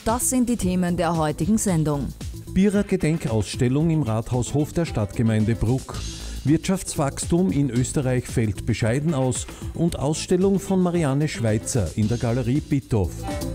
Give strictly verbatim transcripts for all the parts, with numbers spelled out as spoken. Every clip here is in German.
Und das sind die Themen der heutigen Sendung. Bierer Gedenkausstellung im Rathaushof der Stadtgemeinde Bruck. Wirtschaftswachstum in Österreich fällt bescheiden aus und Ausstellung von Marianne Schweizer in der Galerie Bitthof.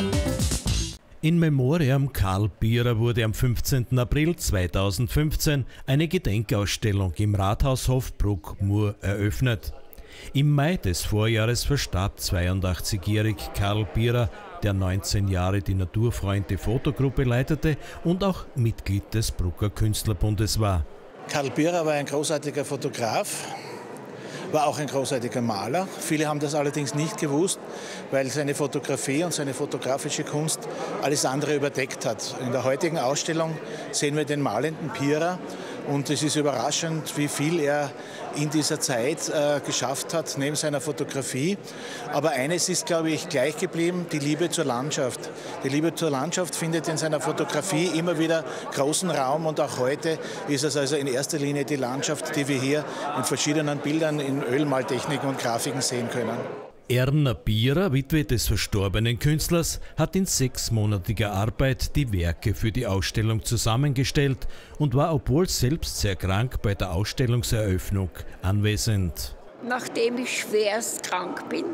In Memoriam Karl Bierer wurde am fünfzehnten April zweitausendfünfzehn eine Gedenkausstellung im Rathaushof Bruck-Mur eröffnet. Im Mai des Vorjahres verstarb zweiundachtzigjährige Karl Bierer, der neunzehn Jahre die Naturfreunde-Fotogruppe leitete und auch Mitglied des Brucker Künstlerbundes war. Karl Bierer war ein großartiger Fotograf, war auch ein großartiger Maler. Viele haben das allerdings nicht gewusst, weil seine Fotografie und seine fotografische Kunst alles andere überdeckt hat. In der heutigen Ausstellung sehen wir den malenden Bierer und es ist überraschend, wie viel er in dieser Zeit äh, geschafft hat, neben seiner Fotografie. Aber eines ist, glaube ich, gleich geblieben, die Liebe zur Landschaft. Die Liebe zur Landschaft findet in seiner Fotografie immer wieder großen Raum und auch heute ist es also in erster Linie die Landschaft, die wir hier in verschiedenen Bildern in Ölmaltechniken und Grafiken sehen können. Erna Bierer, Witwe des verstorbenen Künstlers, hat in sechsmonatiger Arbeit die Werke für die Ausstellung zusammengestellt und war, obwohl selbst sehr krank, bei der Ausstellungseröffnung anwesend. Nachdem ich schwerst krank bin,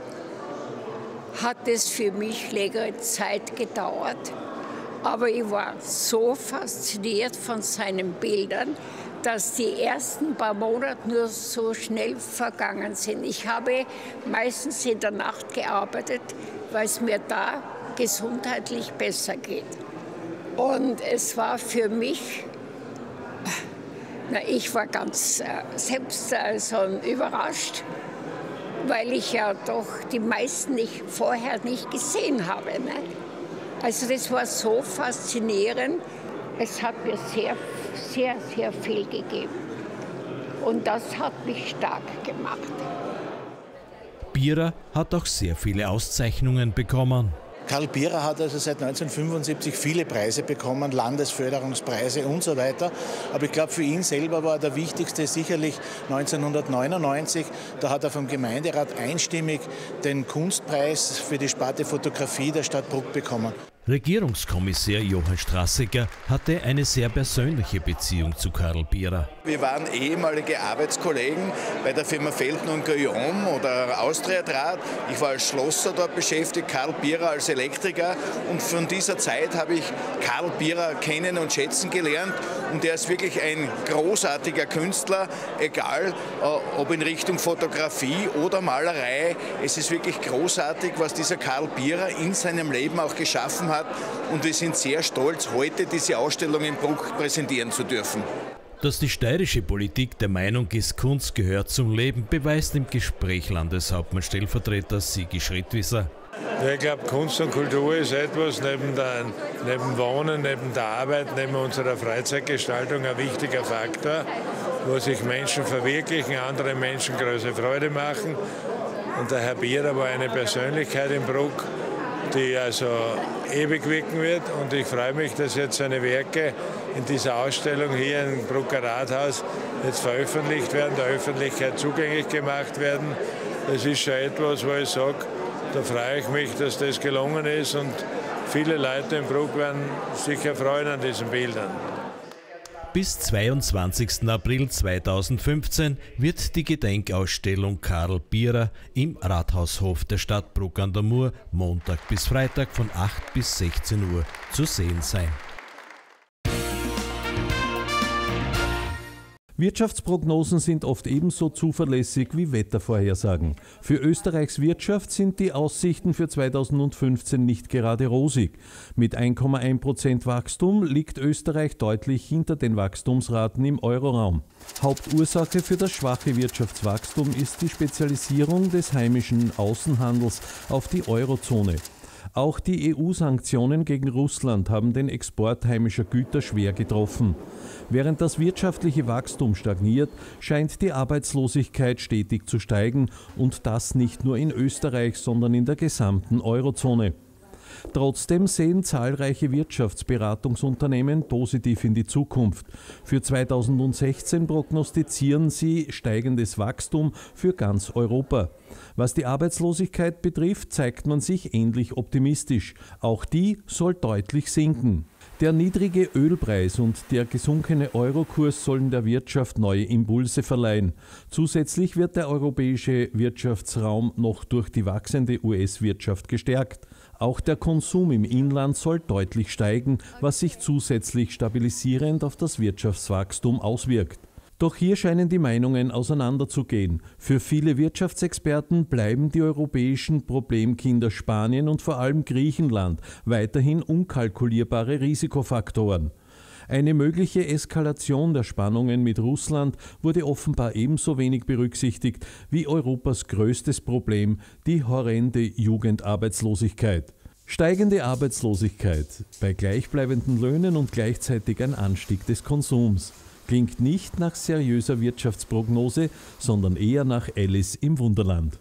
hat es für mich längere Zeit gedauert. Aber ich war so fasziniert von seinen Bildern, dass die ersten paar Monate nur so schnell vergangen sind. Ich habe meistens in der Nacht gearbeitet, weil es mir da gesundheitlich besser geht. Und es war für mich, na, ich war ganz äh, selbst also, überrascht, weil ich ja doch die meisten nicht, vorher nicht gesehen habe. Ne? Also das war so faszinierend. Es hat mir sehr, sehr, sehr viel gegeben. Und das hat mich stark gemacht. Bierer hat auch sehr viele Auszeichnungen bekommen. Karl Bierer hat also seit neunzehnhundertfünfundsiebzig viele Preise bekommen, Landesförderungspreise und so weiter. Aber ich glaube, für ihn selber war der wichtigste sicherlich neunzehnhundertneunundneunzig. Da hat er vom Gemeinderat einstimmig den Kunstpreis für die Sparte Fotografie der Stadt Bruck bekommen. Regierungskommissar Johann Strassiger hatte eine sehr persönliche Beziehung zu Karl Bierer. Wir waren ehemalige Arbeitskollegen bei der Firma Felten und Guillaume oder Austria Draht. Ich war als Schlosser dort beschäftigt, Karl Bierer als Elektriker. Und von dieser Zeit habe ich Karl Bierer kennen und schätzen gelernt. Und er ist wirklich ein großartiger Künstler, egal ob in Richtung Fotografie oder Malerei. Es ist wirklich großartig, was dieser Karl Bierer in seinem Leben auch geschaffen hat. Und wir sind sehr stolz, heute diese Ausstellung in Bruck präsentieren zu dürfen. Dass die steirische Politik der Meinung ist, Kunst gehört zum Leben, beweist im Gespräch Landeshauptmann-Stellvertreter Sigi Schrittwisser. Ich glaube, Kunst und Kultur ist etwas neben, der, neben Wohnen, neben der Arbeit, neben unserer Freizeitgestaltung ein wichtiger Faktor, wo sich Menschen verwirklichen, andere Menschen große Freude machen. Und der Herr Bierer war eine Persönlichkeit in Bruck, die also ewig wirken wird. Und ich freue mich, dass jetzt seine Werke in dieser Ausstellung hier im Brucker Rathaus jetzt veröffentlicht werden, der Öffentlichkeit zugänglich gemacht werden. Das ist schon etwas, wo ich sage, da freue ich mich, dass das gelungen ist und viele Leute in Bruck werden sich erfreuen an diesen Bildern. Bis zweiundzwanzigsten April zweitausendfünfzehn wird die Gedenkausstellung Karl Bierer im Rathaushof der Stadt Bruck an der Mur Montag bis Freitag von acht bis sechzehn Uhr zu sehen sein. Wirtschaftsprognosen sind oft ebenso zuverlässig wie Wettervorhersagen. Für Österreichs Wirtschaft sind die Aussichten für zweitausendfünfzehn nicht gerade rosig. Mit eins Komma eins Prozent Wachstum liegt Österreich deutlich hinter den Wachstumsraten im Euroraum. Hauptursache für das schwache Wirtschaftswachstum ist die Spezialisierung des heimischen Außenhandels auf die Eurozone. Auch die E U-Sanktionen gegen Russland haben den Export heimischer Güter schwer getroffen. Während das wirtschaftliche Wachstum stagniert, scheint die Arbeitslosigkeit stetig zu steigen und das nicht nur in Österreich, sondern in der gesamten Eurozone. Trotzdem sehen zahlreiche Wirtschaftsberatungsunternehmen positiv in die Zukunft. Für zweitausendsechzehn prognostizieren sie steigendes Wachstum für ganz Europa. Was die Arbeitslosigkeit betrifft, zeigt man sich ähnlich optimistisch. Auch die soll deutlich sinken. Der niedrige Ölpreis und der gesunkene Eurokurs sollen der Wirtschaft neue Impulse verleihen. Zusätzlich wird der europäische Wirtschaftsraum noch durch die wachsende U S-Wirtschaft gestärkt. Auch der Konsum im Inland soll deutlich steigen, was sich zusätzlich stabilisierend auf das Wirtschaftswachstum auswirkt. Doch hier scheinen die Meinungen auseinanderzugehen. Für viele Wirtschaftsexperten bleiben die europäischen Problemkinder Spanien und vor allem Griechenland weiterhin unkalkulierbare Risikofaktoren. Eine mögliche Eskalation der Spannungen mit Russland wurde offenbar ebenso wenig berücksichtigt wie Europas größtes Problem, die horrende Jugendarbeitslosigkeit. Steigende Arbeitslosigkeit bei gleichbleibenden Löhnen und gleichzeitig ein Anstieg des Konsums. Klingt nicht nach seriöser Wirtschaftsprognose, sondern eher nach Alice im Wunderland.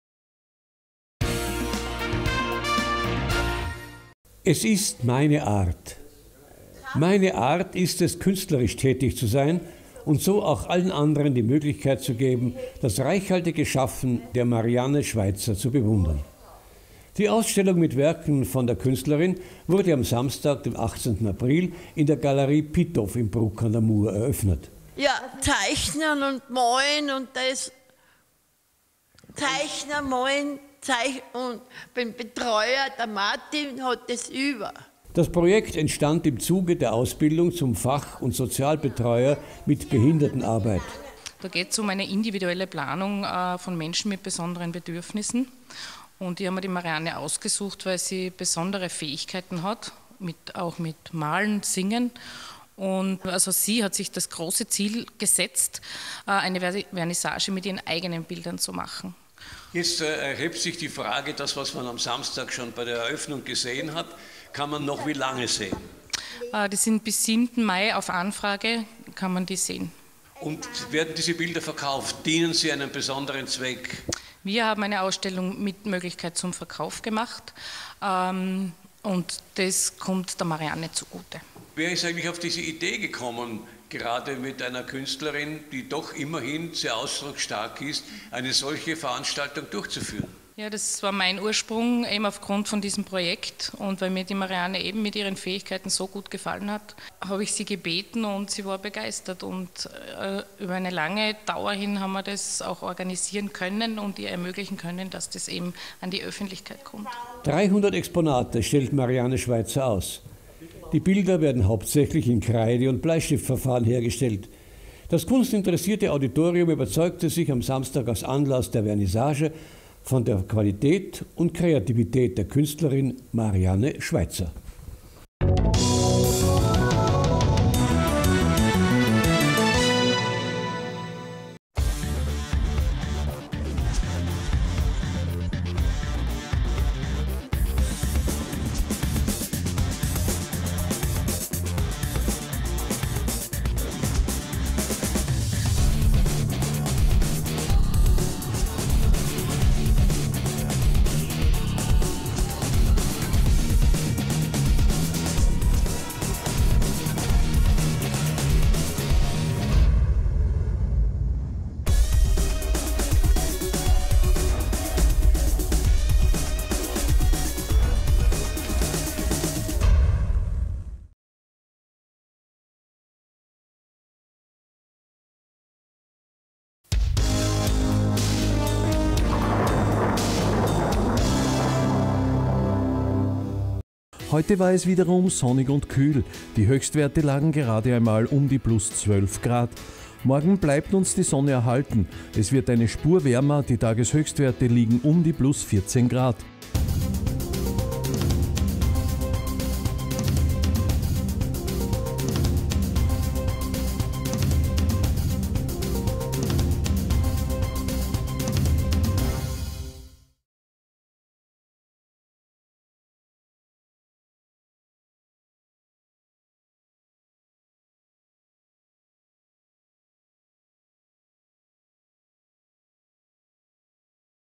Es ist meine Art. Meine Art ist es, künstlerisch tätig zu sein und so auch allen anderen die Möglichkeit zu geben, das reichhaltige Schaffen der Marianne Schweizer zu bewundern. Die Ausstellung mit Werken von der Künstlerin wurde am Samstag, dem achtzehnten April, in der Galerie Pittow im Bruck an der Mur eröffnet. Ja, Zeichnen und Malen und das Zeichnen, Malen, Zeichnen und beim Betreuer, der Martin, hat das über. Das Projekt entstand im Zuge der Ausbildung zum Fach- und Sozialbetreuer mit Behindertenarbeit. Da geht es um eine individuelle Planung äh, von Menschen mit besonderen Bedürfnissen. Und ich habe mir die Marianne ausgesucht, weil sie besondere Fähigkeiten hat, mit, auch mit Malen, Singen. Und also sie hat sich das große Ziel gesetzt, eine Vernissage mit ihren eigenen Bildern zu machen. Jetzt äh, erhebt sich die Frage, das, was man am Samstag schon bei der Eröffnung gesehen hat, kann man noch wie lange sehen? Äh, die sind bis siebten Mai auf Anfrage, kann man die sehen. Und werden diese Bilder verkauft? Dienen sie einem besonderen Zweck? Wir haben eine Ausstellung mit Möglichkeit zum Verkauf gemacht ähm, und das kommt der Marianne zugute. Wer ist eigentlich auf diese Idee gekommen, gerade mit einer Künstlerin, die doch immerhin sehr ausdrucksstark ist, eine solche Veranstaltung durchzuführen? Ja, das war mein Ursprung, eben aufgrund von diesem Projekt. Und weil mir die Marianne eben mit ihren Fähigkeiten so gut gefallen hat, habe ich sie gebeten und sie war begeistert. Und äh, über eine lange Dauer hin haben wir das auch organisieren können und ihr ermöglichen können, dass das eben an die Öffentlichkeit kommt. dreihundert Exponate stellt Marianne Schweizer aus. Die Bilder werden hauptsächlich in Kreide- und Bleistiftverfahren hergestellt. Das kunstinteressierte Auditorium überzeugte sich am Samstag aus Anlass der Vernissage von der Qualität und Kreativität der Künstlerin Marianne Schweizer. Heute war es wiederum sonnig und kühl. Die Höchstwerte lagen gerade einmal um die plus zwölf Grad. Morgen bleibt uns die Sonne erhalten. Es wird eine Spur wärmer, die Tageshöchstwerte liegen um die plus vierzehn Grad.